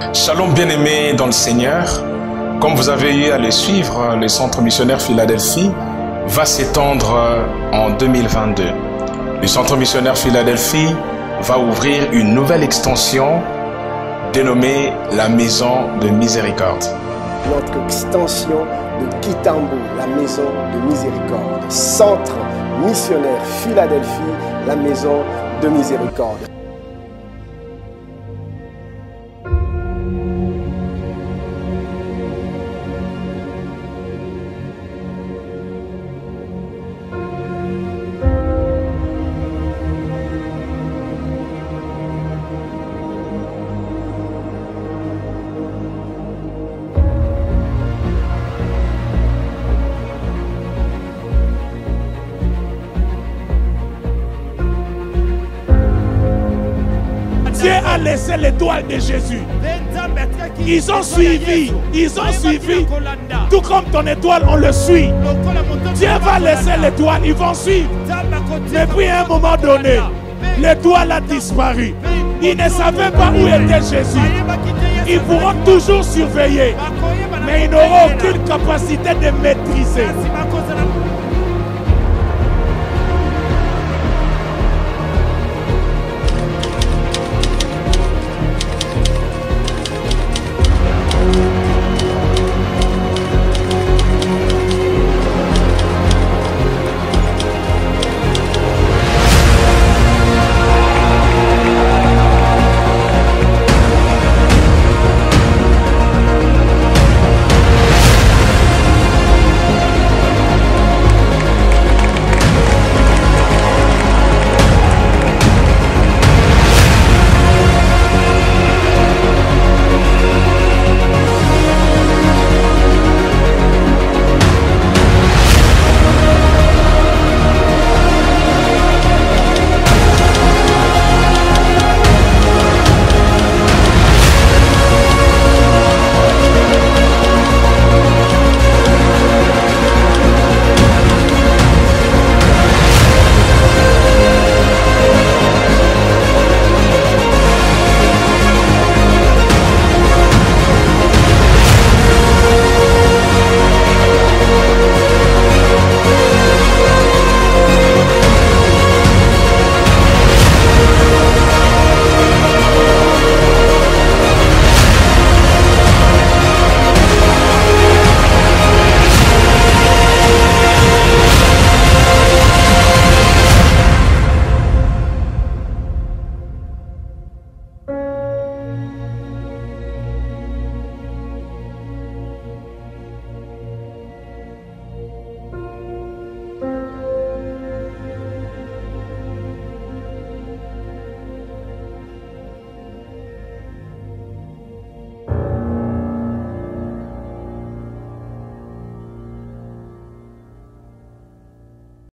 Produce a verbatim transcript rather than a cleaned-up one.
Shalom bien-aimés dans le Seigneur, comme vous avez eu à le suivre, le Centre missionnaire Philadelphie va s'étendre en deux mille vingt-deux. Le Centre missionnaire Philadelphie va ouvrir une nouvelle extension dénommée la Maison de Miséricorde. Notre extension de Kitambo, la Maison de Miséricorde. Centre missionnaire Philadelphie, la Maison de Miséricorde. Dieu a laissé l'étoile de Jésus. Ils ont suivi, ils ont suivi. Tout comme ton étoile, on le suit. Dieu va laisser l'étoile, ils vont suivre. Mais puis à un moment donné, l'étoile a disparu. Ils ne savaient pas où était Jésus. Ils pourront toujours surveiller, mais ils n'auront aucune capacité de maîtriser.